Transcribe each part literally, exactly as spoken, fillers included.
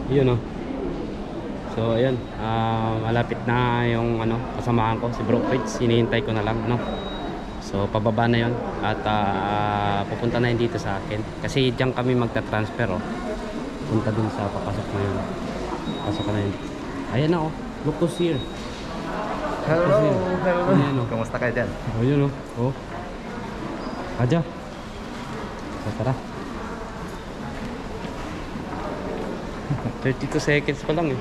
Yun oh. So ayun, uh, malapit na yung ano, kasamahan ko si Bro Fritz. Hinihintay ko na lang, no. So pababa na yun at uh, pupunta na yun dito sa akin kasi diyan kami magta-transfer oh. Punta dun sa papasok na yun. Pasok na yun. Ayan na oh. Look who's here. Hello, here. hello. Ayan, oh. Kamusta kayo dyan? Oh yun oh. Oh. Aja. So tara. thirty-two seconds pa lang eh.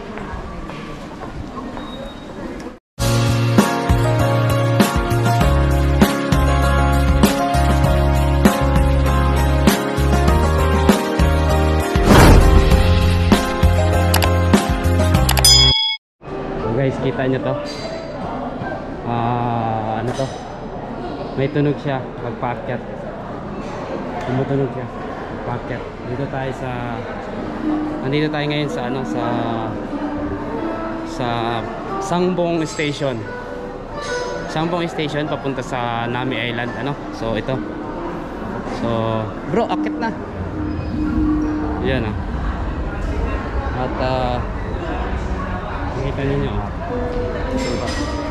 Guys, kita nyo to. Ah, ano to? May tunog siya pagpaakyat. Tumutunog siya pagpaakyat. Dito tayo sa Nandito tayo ngayon sa ano sa sa Sangbong Station. Sangbong Station papunta sa Nami Island ano. So ito. So, bro, akyat na. Yan ah. At uh, nakita ninyo ah. Diba?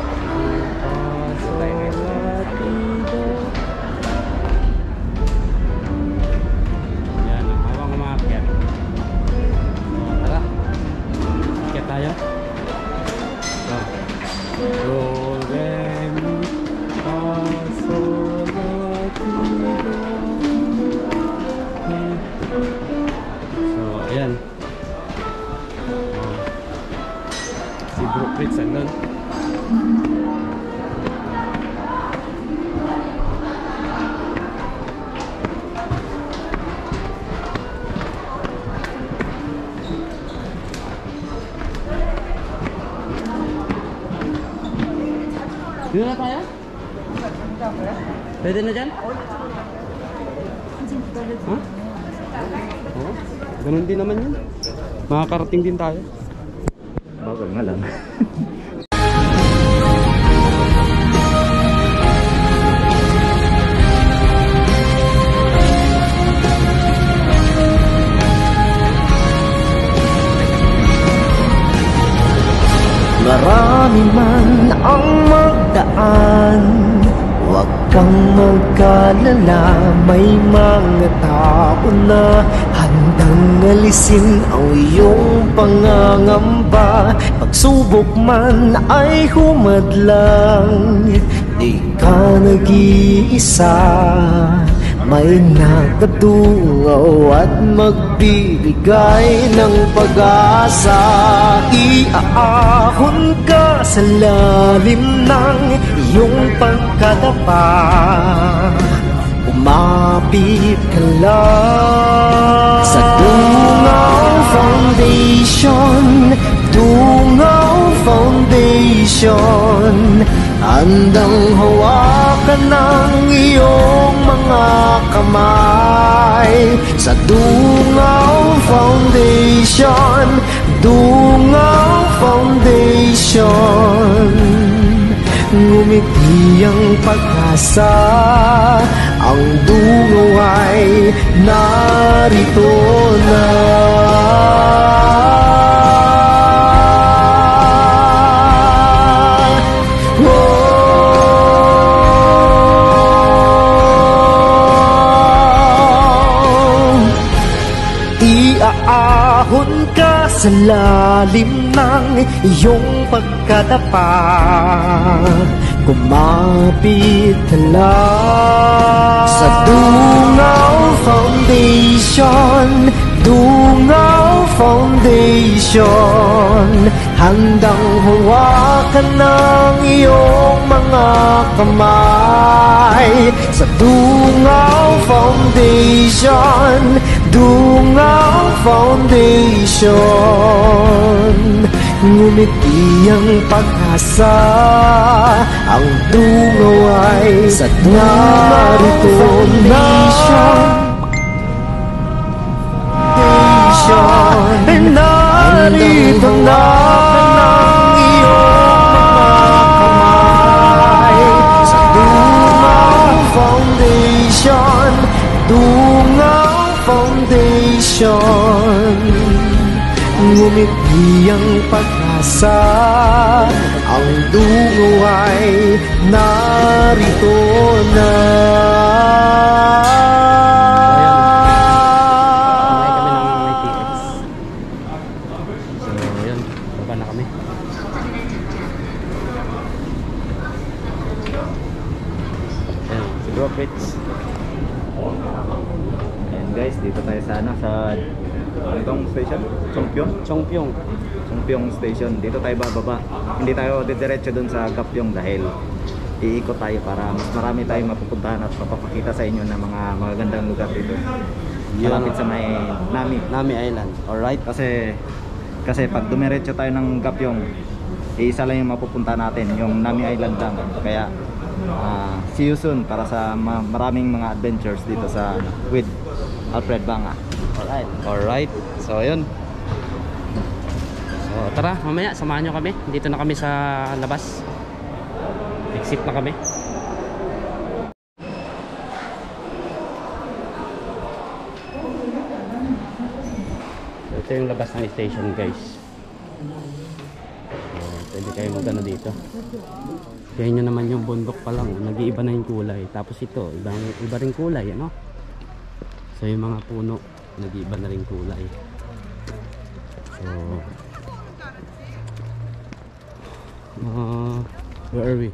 Yan ah, habang umaakyat. So, tara. Akyat tayo. So, do, re, mi, fa, sol, la, ti, do. So, ayan. Si Bro Fritz andun. Dito na tayo? Pwede na dyan? Ha? Oo. Ganun din naman yun. Makakarating din tayo. Bagal nga lang. Marami man ang magdaan, huwag kang magkalala. May mga tao na handang alisin ang iyong pangangamba. Pagsubok man ay humadlang, di ka nag-iisa. May nakadungaw at magbibigay ng pag-asa. Iaahon ka sa lalim ng iyong pagkadapa. Umapit ka lang sa Dungaw Foundation. Dungaw Foundation, handang hawakan ng iyong mga kamay. Sa Dungaw Foundation, Dungaw Foundation, ngumiti ang pag-asa. Ang dungaw ay narito na. Iaahon ka sa lalim ng iyong pagkadapa. Kumapit ka lang sa Dungaw Foundation. Dungaw Foundation, handang hawakan ng iyong mga kamay. Sa Dungaw Foundation, Dungaw Foundation, ngumiti ang pag-asa. Ang dungaw ay sa narito na. Ay narito na ng iyong mga kamay. Sa Dungaw Foundation, Dungaw Foundation, ngumiti ang pag-asa. Ang dungo ay narito na. Ayan guys, dito tayo sana sa itong station, Chongpyong. Chongpyong. Chongpyong station. Dito tayo bababa. Hindi tayo didiretso dun sa Gapyong dahil iikot tayo para mas marami tayong mapupuntahan at mapapakita sa inyo ng mga magagandang lugar dito. Malapit sa may Nami. Nami Island. Alright. Kasi kasi pag dumiretso tayo ng Gapyong, iisa lang yung mapupunta natin, yung Nami Island lang. Kaya Uh, see you soon para sa ma maraming mga adventures dito sa with Alfred Banga. Alright. Alright. So yun. So tara, mamaya samahan nyo kami. Dito na kami sa labas. Exit na kami. So, ito yung labas ng station guys. So, pwede kayo magano dito. Kaya nyo naman yung bundok pa lang, nag-iiba na yung kulay. Tapos ito, iba, iba rin kulay, ano? So yung mga puno, nag-iiba na rin kulay. So, uh, where are we?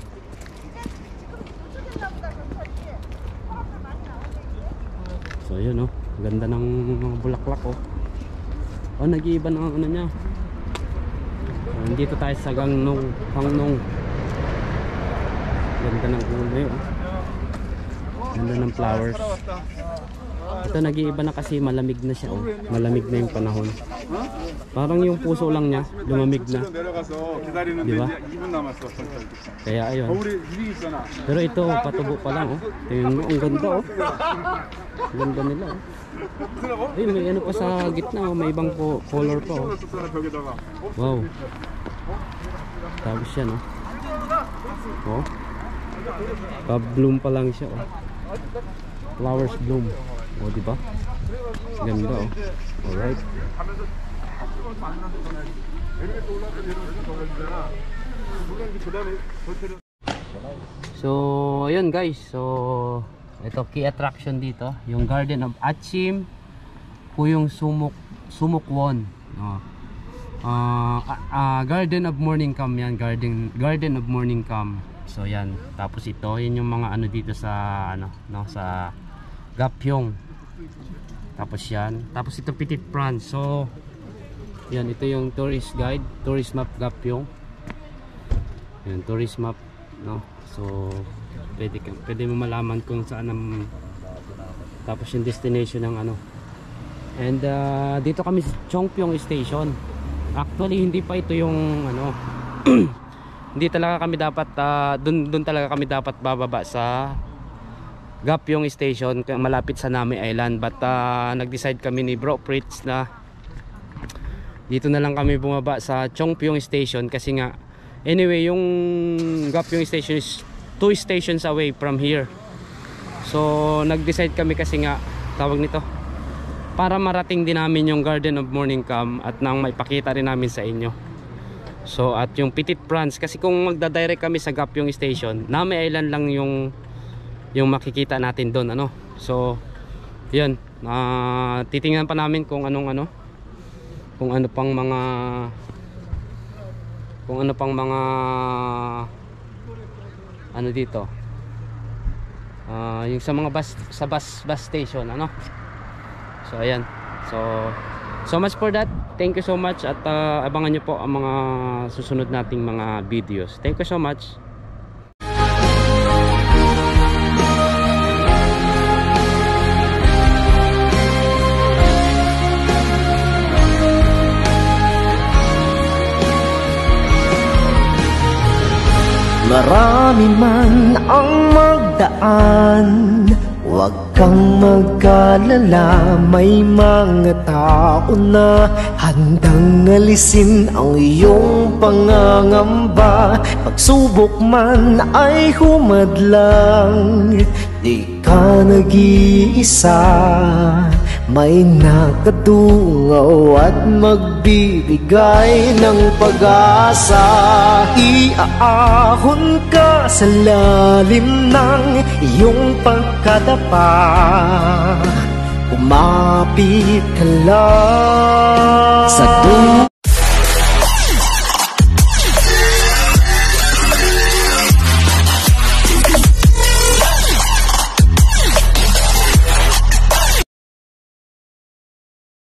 So yun, oh, ganda ng mga bulaklak, oh. Oh, nag-iiba na ano niya. So, dito tayo sa Gangnong, Gangnong. Ganda ng kulay, oh. Ganda ng flowers. Ito nag-iiba na kasi malamig na siya, oh. Malamig na yung panahon. Parang yung puso lang niya lumamig na. Di ba? Kaya ayun. Pero ito patubo pa lang, oh. Tingnan mo, ang ganda, oh. Ganda nila, oh. Ay, may ano pa sa gitna, oh. May ibang po color pa, oh. Wow. Tapos yan, oh. Oh. Pa-bloom pa lang siya, oh. Flowers bloom. Oh, di ba? Ganda, oh. Alright. So, ayun guys. So, ito key attraction dito, yung Garden of Achim Puyong Sumuk Sumukwon. Oh. Uh, uh, Garden of Morning Calm yan. Garden, Garden of Morning Calm. So yan, tapos ito, yun yung mga ano dito sa ano, no, sa Gapyong. Tapos yan, tapos ito Petit France. So yan, ito yung tourist guide, tourist map Gapyong. Yan, tourist map, no. So pwede pwede mo malaman kung saan ang, tapos yung destination ng ano. And uh, dito kami sa Chongpyong Station. Actually hindi pa ito yung ano hindi talaga kami dapat uh, dun, dun talaga kami dapat bababa sa Gapyong Station malapit sa Nami Island, but uh, nag-decide kami ni Bro Fritz na dito na lang kami bumaba sa Chongpyong Station kasi nga anyway yung Gapyong Station is two stations away from here. So nag-decide kami kasi nga tawag nito para marating din namin yung Garden of Morning Calm at nang maipakita rin namin sa inyo. So at yung Petit France, kasi kung magda-direct kami sa Gapyong Station, Nami Island lang yung yung makikita natin doon, ano. So yun, uh, titingnan pa namin kung anong ano kung ano pang mga kung ano pang mga ano dito, uh, yung sa mga bus, sa bus, bus station, ano. So ayan, so so much for that. Thank you so much at uh, abangan nyo po ang mga susunod nating mga videos. Thank you so much. Marami man ang magdaan, huwag kang mag-alala, may mga tao na handang alisin ang iyong pangangamba. Pagsubok man ay humadlang, di ka nag-iisa, may nakadungaw at magbibigay ng pag-asa. Iaahon ka sa lalim ng iyong pagkadapa, umapit ka lang sa dulo